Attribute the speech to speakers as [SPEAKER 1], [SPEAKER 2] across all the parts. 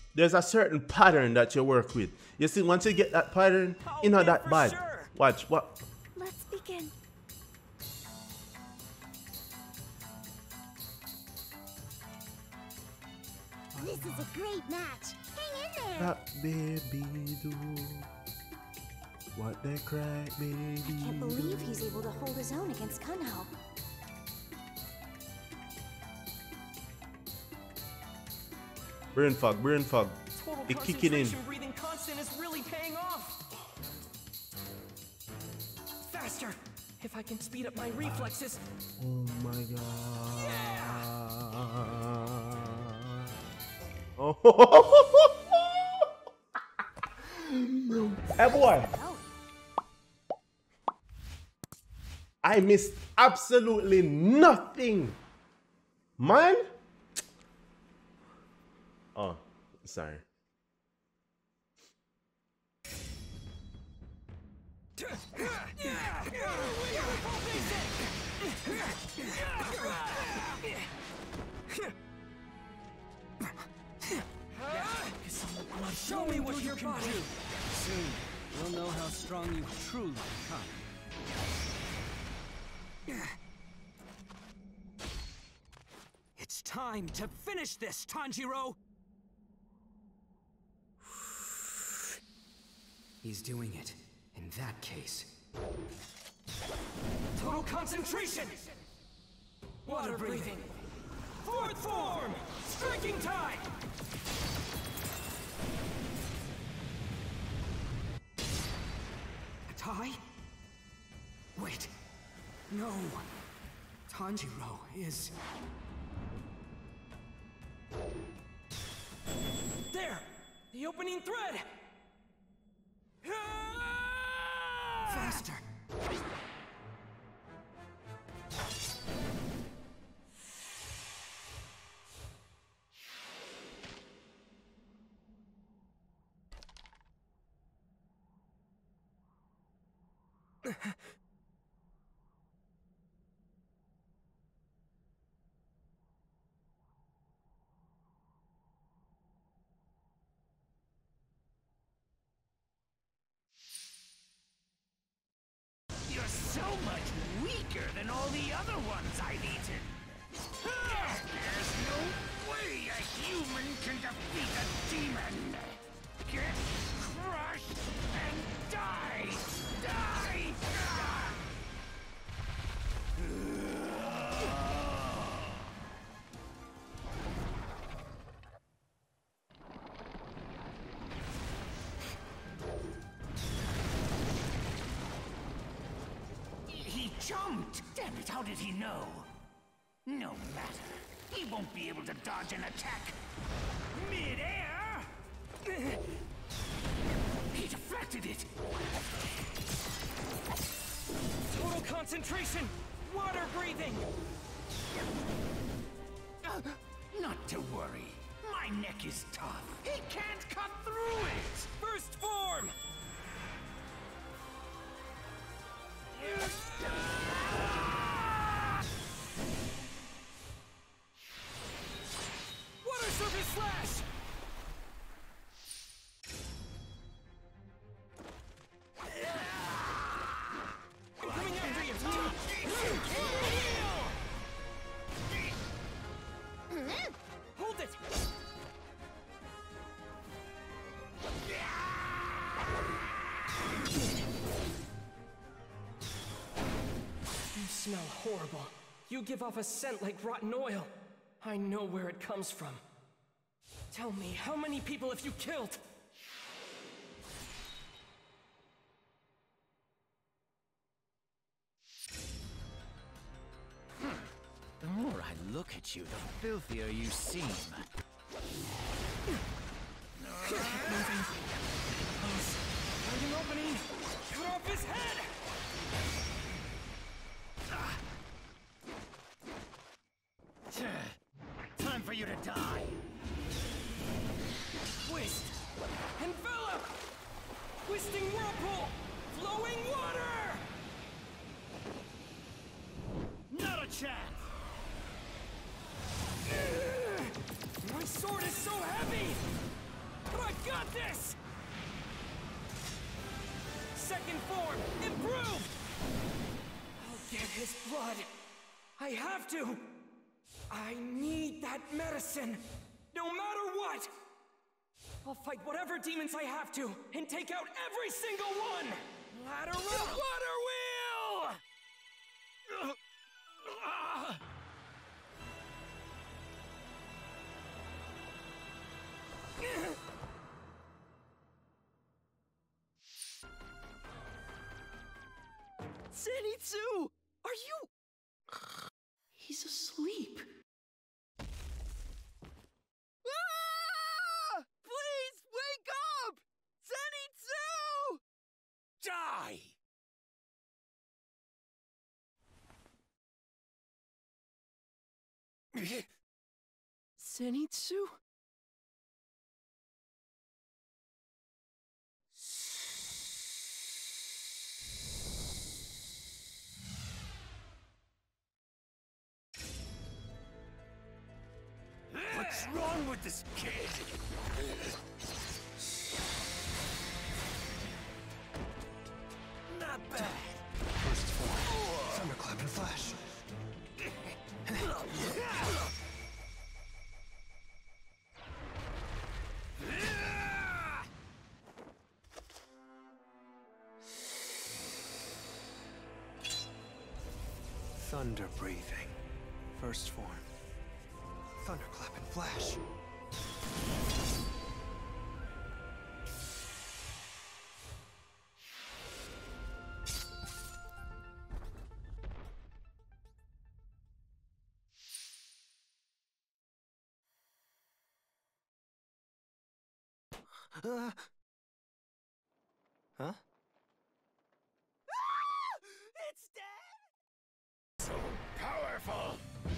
[SPEAKER 1] there's a certain pattern that you work with. You see, once you get that pattern, you know that bad. Sure. Watch, what?
[SPEAKER 2] Let's begin. This is a great match. Hang in there.
[SPEAKER 1] That baby do what they crack baby.
[SPEAKER 2] I can't believe he's able to hold his own against Kunho.
[SPEAKER 1] Burn fog. It's kicking in.
[SPEAKER 3] Breathing constant is really paying off. Faster! If I can speed up my reflexes.
[SPEAKER 1] Oh my god.
[SPEAKER 3] Yeah.
[SPEAKER 1] Oh. Hey boy. I missed absolutely nothing. Man. Oh, sorry.
[SPEAKER 3] Show me what you can do.
[SPEAKER 4] Soon, we'll know how strong you truly become. It's time to finish this, Tanjiro! He's doing it. In that case...
[SPEAKER 3] Total concentration! Water breathing! Fourth form! Striking tide!
[SPEAKER 4] A tie? Wait. No. Tanjiro is...
[SPEAKER 3] There! The opening thread!
[SPEAKER 4] Faster!
[SPEAKER 5] You're so much weaker than all the other ones I've eaten. There's no way a human can defeat a demon. Get crushed and die! Die! He jumped! Damn it, how did he know? No matter. He won't be able to dodge an attack mid-air! He deflected it!
[SPEAKER 3] Total concentration! Water breathing!
[SPEAKER 5] Not to worry. My neck is tough. He can't cut through it!
[SPEAKER 3] First form! Water surface slash! I'm coming after you! Hold it! You smell horrible. You give off a scent like rotten oil. I know where it comes from. Tell me, how many people have you killed?
[SPEAKER 5] The more I look at you, the filthier you seem.
[SPEAKER 3] Keep moving. Close. Find an opening. Cut off his head!
[SPEAKER 5] Time for you to die.
[SPEAKER 3] Twist! Envelop! Twisting whirlpool! Flowing water!
[SPEAKER 5] Not a chance!
[SPEAKER 3] My sword is so heavy! But I've got this! Second form, improved! I'll get his blood. I have to! I need that medicine, no matter what! I'll fight whatever demons I have to, and take out every single one! Ladder the water wheel! Zenitsu! Are you... He's asleep. Ah! Please, wake up! Zenitsu!
[SPEAKER 5] Die!
[SPEAKER 3] Zenitsu?
[SPEAKER 5] What's wrong with this kid? Not bad.
[SPEAKER 4] First form. Thunderclap and flash. Thunder breathing. First form. Thunderclap and flash. Huh?
[SPEAKER 3] It's dead!
[SPEAKER 5] So powerful!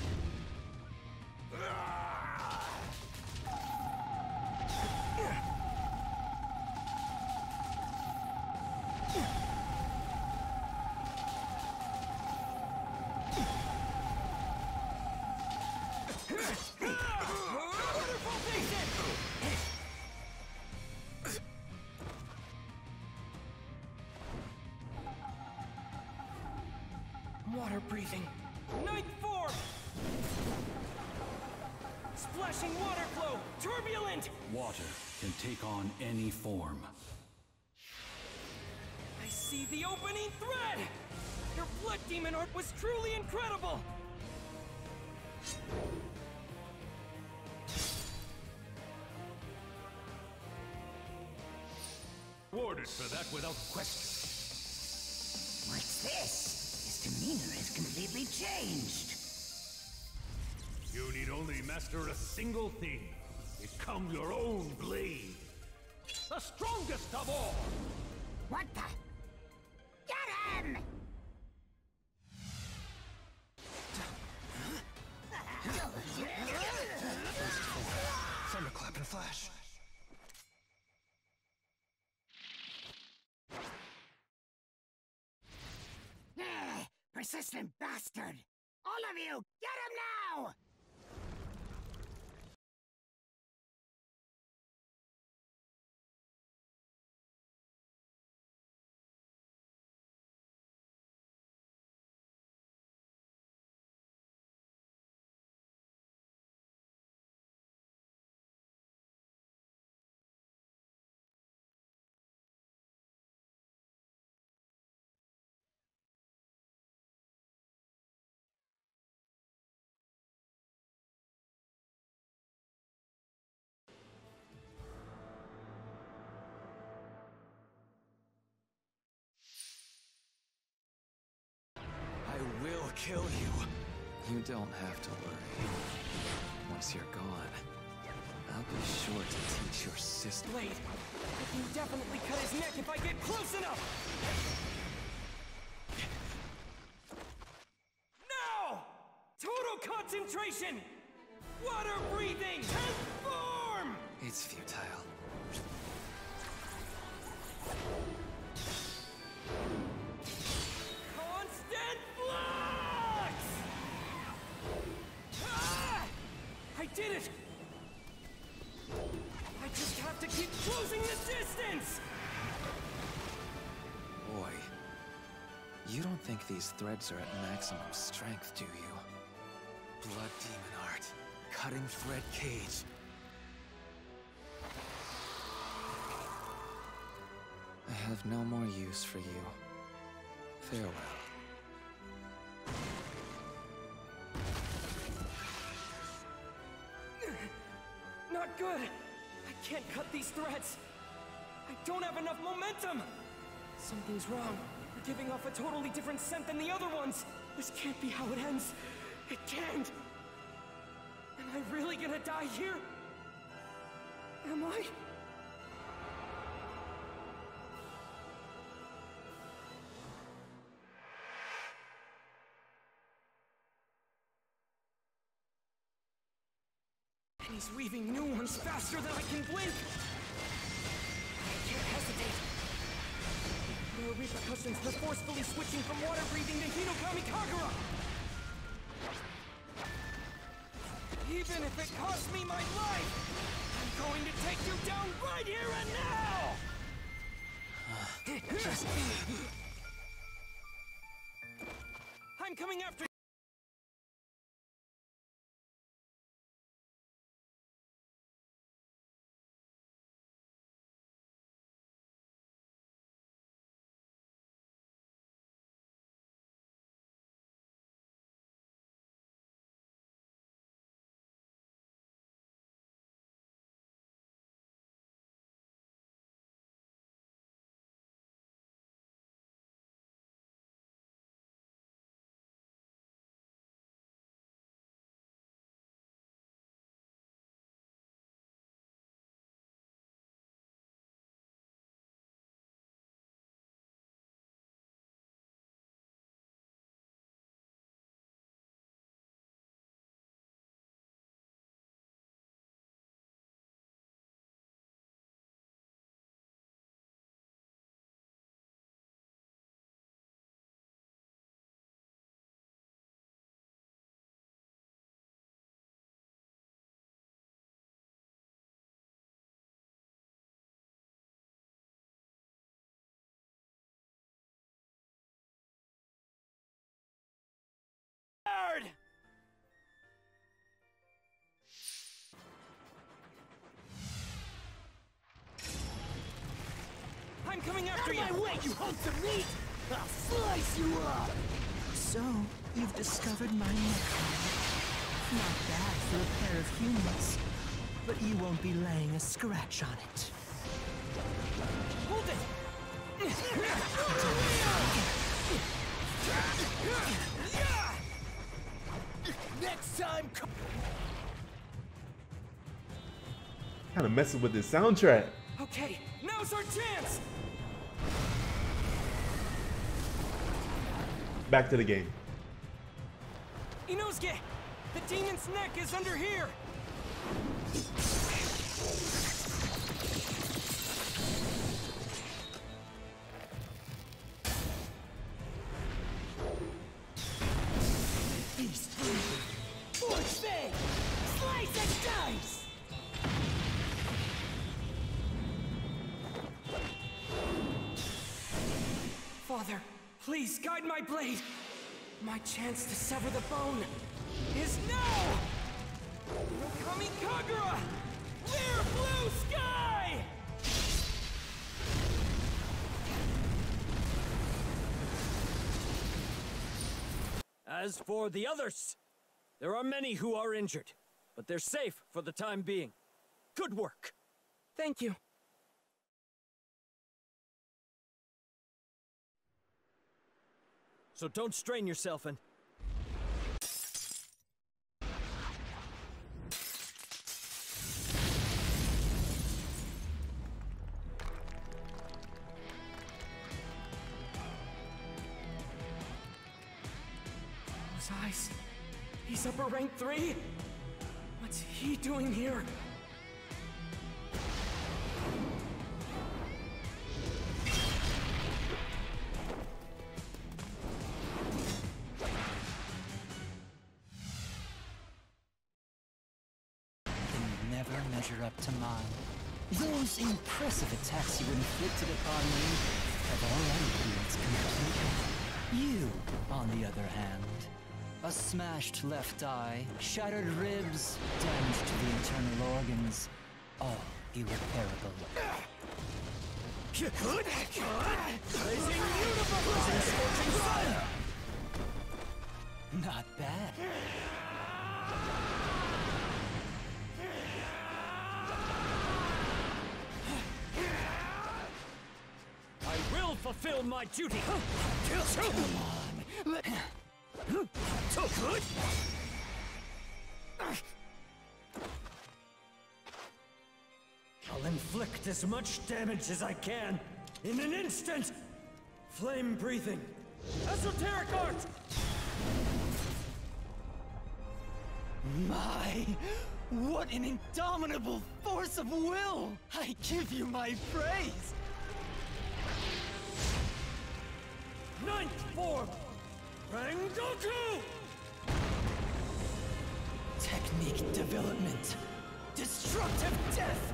[SPEAKER 3] Water breathing. Ninth form! Splashing water flow! Turbulent!
[SPEAKER 6] Water can take on any form.
[SPEAKER 3] I see the opening thread! Your blood demon art was truly incredible!
[SPEAKER 5] Ordered for that without question.
[SPEAKER 7] What's this? His demeanor has completely changed.
[SPEAKER 5] You need only master a single thing. Become your own blade. The strongest of all!
[SPEAKER 7] What the? Get him!
[SPEAKER 4] Thunderclap and flash.
[SPEAKER 7] Persistent bastard! All of you, get him now!
[SPEAKER 4] I will kill you. You don't have to worry. Once you're gone, I'll be sure to teach your sister.
[SPEAKER 3] Blade, I can definitely cut his neck if I get close enough! Now! Total concentration! Water breathing! 10th form!
[SPEAKER 4] It's futile.
[SPEAKER 3] Constant flux! Ah! I did it! I just have to wins!
[SPEAKER 4] Boy, you don't think these threads are at maximum strength, do you? Blood demon art. Cutting thread cage. I have no more use for you. Farewell.
[SPEAKER 3] Not good! I can't cut these threads! I don't have enough momentum! Something's wrong. You're giving off a totally different scent than the other ones! This can't be how it ends! It can't! Am I really gonna die here? Am I? And he's weaving new ones faster than I can blink! I can't hesitate! There are repercussions for forcefully switching from water breathing to Hinokami Kagura! Even if it costs me my life, I'm going to take you down right here and now! I'm coming after you! I'm coming after you!
[SPEAKER 5] Out of my way, you hunks of meat! I'll slice you up!
[SPEAKER 8] So, you've discovered my necklace. Not bad for a pair of humans, but you won't be laying a scratch on it.
[SPEAKER 3] Hold it!
[SPEAKER 5] Next time,
[SPEAKER 1] Kind of messing with this soundtrack.
[SPEAKER 3] Okay, now's our chance!
[SPEAKER 1] Back to the game.
[SPEAKER 3] Inosuke! The demon's neck is under here!
[SPEAKER 5] Beast Forge Fang! Slice and dice!
[SPEAKER 3] Father, please guide my blade! My chance to sever the bone is now! Hinokami Kagura! Clear blue sky!
[SPEAKER 9] As for the others, there are many who are injured, but they're safe for the time being. Good work.
[SPEAKER 3] Thank you.
[SPEAKER 9] So don't strain yourself and...
[SPEAKER 3] Those eyes. He's upper rank 3? What's he doing here?
[SPEAKER 8] Can never measure up to mine. Those impressive attacks you inflicted upon me have already healed completely. You, on the other hand, a smashed left eye, shattered ribs, damage to the internal organs, all irreparable.
[SPEAKER 9] Good. Blazing universe and scorching sun.
[SPEAKER 8] Not bad.
[SPEAKER 9] I will fulfill my duty.
[SPEAKER 8] Come on.
[SPEAKER 9] So good. I'll inflict as much damage as I can in an instant. Flame breathing. Esoteric art.
[SPEAKER 8] My, what an indomitable force of will! I give you my praise!
[SPEAKER 9] Ninth form. Rengoku.
[SPEAKER 8] Technique development. Destructive death!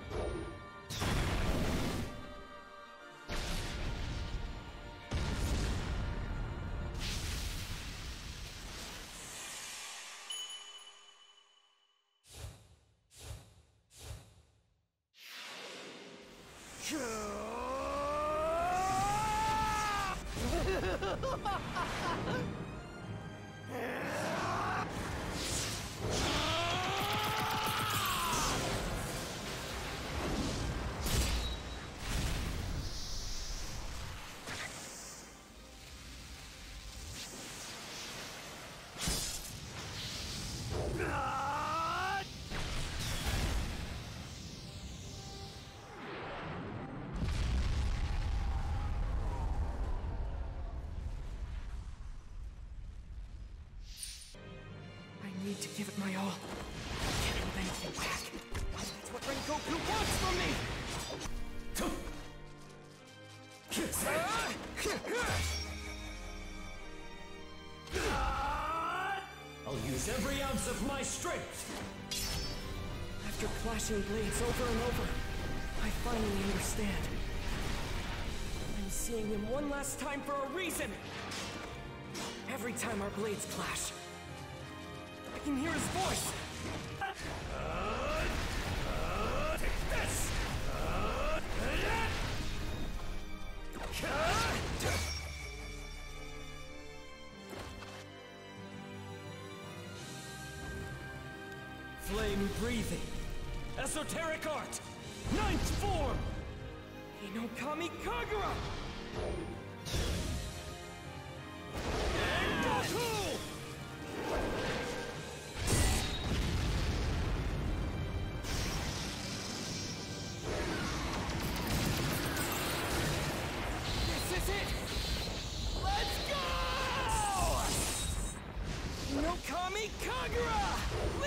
[SPEAKER 3] I need to give it my all. I can't hold anything back. That's what Rengoku wants from me!
[SPEAKER 9] I'll use every ounce of my strength.
[SPEAKER 3] After clashing blades over and over, I finally understand. I'm seeing him one last time for a reason! Every time our blades clash, I can hear his voice!
[SPEAKER 9] Take this! Flame breathing. Esoteric art. Ninth form.
[SPEAKER 3] Hinokami Kagura!
[SPEAKER 9] Rengoku!
[SPEAKER 3] This is it! Let's go! Hinokami Kagura!